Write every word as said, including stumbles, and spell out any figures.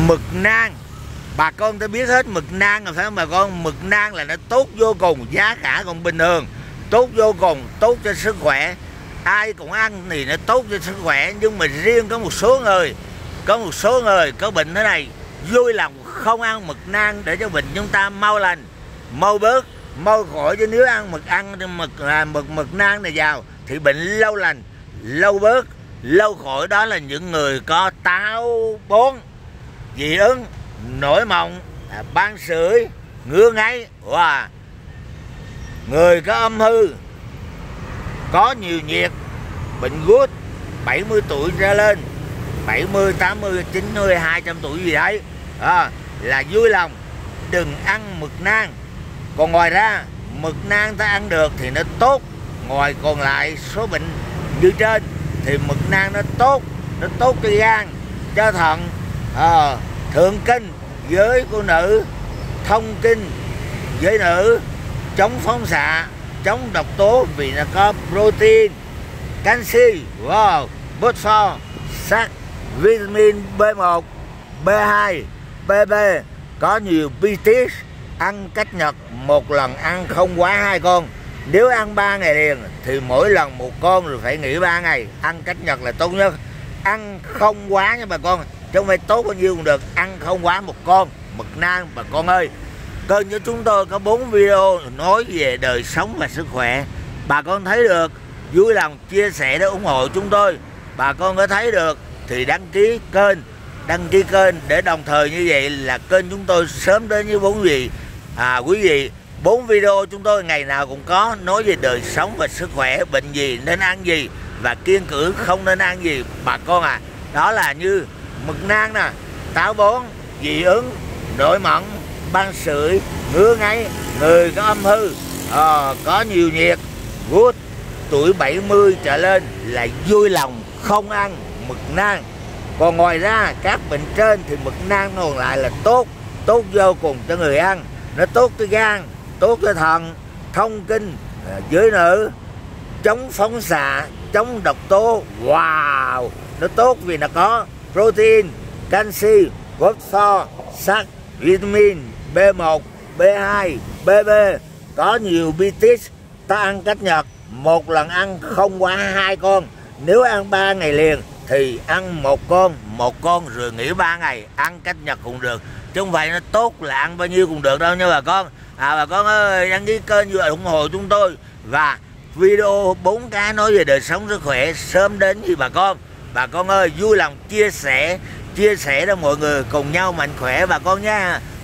Mực nang, bà con ta biết hết mực nang rồi phải không bà con? Mực nang là nó tốt vô cùng, giá cả còn bình thường, tốt vô cùng, tốt cho sức khỏe. Ai cũng ăn thì nó tốt cho sức khỏe. Nhưng mà riêng có một số người, có một số người có bệnh thế này, vui lòng không ăn mực nang để cho bệnh chúng ta mau lành, mau bớt, mau khỏi. Chứ nếu ăn mực ăn mực à, mực mực nang này vào thì bệnh lâu lành, lâu bớt, lâu khỏi. Đó là những người có táo bón, dị ứng, nổi mọng, à, ban sưởi, ngứa ngáy, wow. Người có âm hư, có nhiều nhiệt, bệnh gút, bảy mươi tuổi trở lên, bảy mươi, tám mươi, chín mươi, hai trăm tuổi gì đấy, à, là vui lòng đừng ăn mực nang. Còn ngoài ra mực nang ta ăn được thì nó tốt. Ngoài còn lại số bệnh như trên thì mực nang nó tốt, nó tốt cho gan, cho thận, à, thượng kinh với cô nữ, thông kinh với nữ, chống phóng xạ, chống độc tố vì nó có protein, canxi, wow, phosphor, sắt, vitamin B một, B hai, B B, có nhiều bitis. Ăn cách nhật, một lần ăn không quá hai con. Nếu ăn ba ngày liền thì mỗi lần một con, rồi phải nghỉ ba ngày. Ăn cách nhật là tốt nhất. Ăn không quá nha bà con, chứ không phải tốt bao nhiêu cũng được. Ăn không quá một con mực nang bà con ơi. Kênh của chúng tôi có bốn video nói về đời sống và sức khỏe. Bà con thấy được, vui lòng chia sẻ để ủng hộ chúng tôi. Bà con có thấy được thì đăng ký kênh, đăng ký kênh để đồng thời như vậy là kênh chúng tôi sớm đến với bốn vị à, quý vị. Bốn video chúng tôi ngày nào cũng có nói về đời sống và sức khỏe, bệnh gì nên ăn gì và kiêng cữ không nên ăn gì bà con à. Đó là như mực nang nè, táo bón, dị ứng, nổi mẩn, ban sưởi, ngứa ngáy, người có âm hư, à, có nhiều nhiệt, gút, tuổi bảy mươi trở lên là vui lòng không ăn mực nang. Còn ngoài ra các bệnh trên thì mực nang còn lại là tốt, tốt vô cùng cho người ăn. Nó tốt cho gan, tốt cho thận, thông kinh với nữ, chống phóng xạ, chống độc tố, wow. Nó tốt vì nó có protein, canxi, phosphor, sắt, vitamin B một, B hai, B B, có nhiều bitis. Ta ăn cách nhật, một lần ăn không quá hai con. Nếu ăn ba ngày liền thì ăn một con, một con rồi nghỉ ba ngày. Ăn cách nhật cũng được, chứ không phải nó tốt là ăn bao nhiêu cũng được đâu nha bà con. À, bà con ơi, đăng ký kênh vừa ủng hộ chúng tôi. Và video bốn cái nói về đời sống sức khỏe sớm đến với bà con. Bà con ơi, vui lòng chia sẻ, chia sẻ để mọi người cùng nhau mạnh khỏe bà con nha.